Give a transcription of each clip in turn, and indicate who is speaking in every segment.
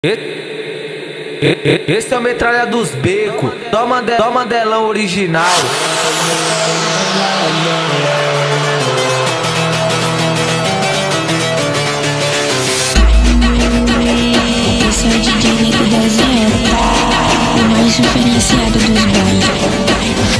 Speaker 1: Esse é o metralha dos becos. Toma delão original.
Speaker 2: Esse é o DJ Nego da Zé, o mais diferenciado dos bailes.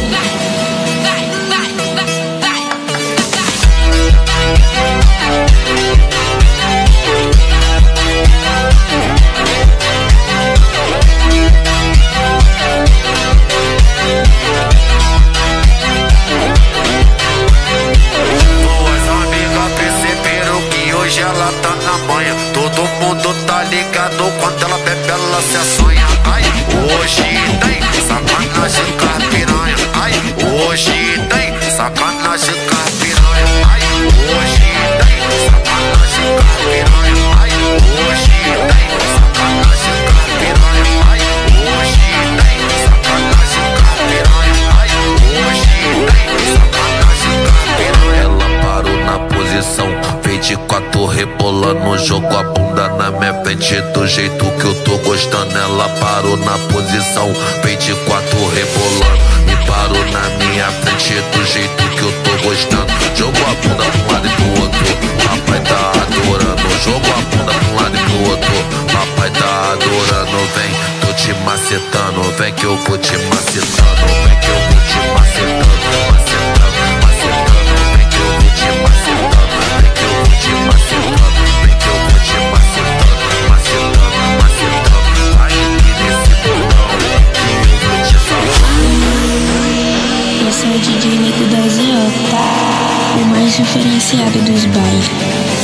Speaker 3: Ela tá na manha, todo mundo tá ligado. Quando ela bebe, ela se assanha. Ai, hoje tem sacanagem com a piranha. Ai, hoje tem sacanagem com a piranha. Ai, hoje tem sacanagem com a piranha. Ai, hoje tem sacanagem com a piranha. Ai, hoje tem sacanagem com a piranha. Ai, hoje tem sacanagem com a piranha. Ela parou na posição 24 rebolando, jogou a bunda na minha frente do jeito que eu tô gostando. Ela parou na posição 24 rebolando e parou na minha frente do jeito que eu tô gostando. Jogou a bunda pra um lado e pro outro, papai tá adorando. Jogou a bunda pra um lado e pro outro, papai tá adorando. Vem, tô te macetando, vem que eu vou te macetando. Vem que eu vou te macetando, macetando, macetando. Vem que eu vou te macetando.
Speaker 2: Esse é o DJ Nego da Zé, o mais diferenciado dos bailes.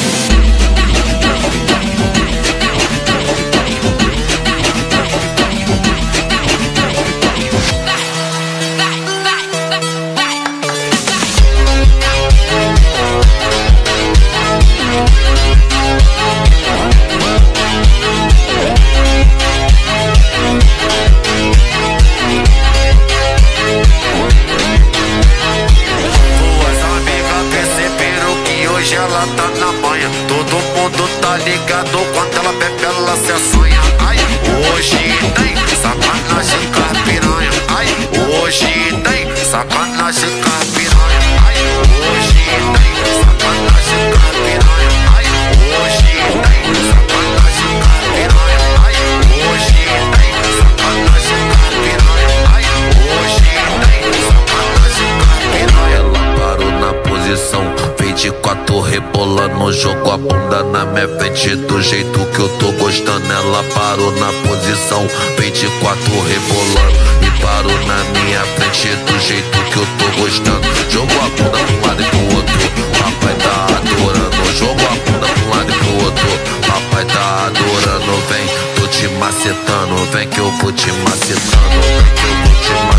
Speaker 3: Ela tá na manha, todo mundo tá ligado. Quando ela bebe, ela se assanha. Ai, hoje tem sacanagem com a piranha. Ai, hoje tem sacanagem com a piranha. Ai, hoje tem sacanagem com a piranha. Ai, hoje tem sacanagem com a piranha. Ai, hoje tem sacanagem com a piranha. Ai, hoje tem sacanagem com a piranha. Ela parou na posição 24 rebolando, jogou a bunda na minha frente do jeito que eu tô gostando. Ela parou na posição 24 rebolando e parou na minha frente do jeito que eu tô gostando. Jogou a bunda pra um lado e pro outro, papai tá adorando. Jogou a bunda pra um lado e pro outro, papai tá adorando. Vem, tô te macetando, vem que eu vou te macetando. Vem que eu vou te macetando.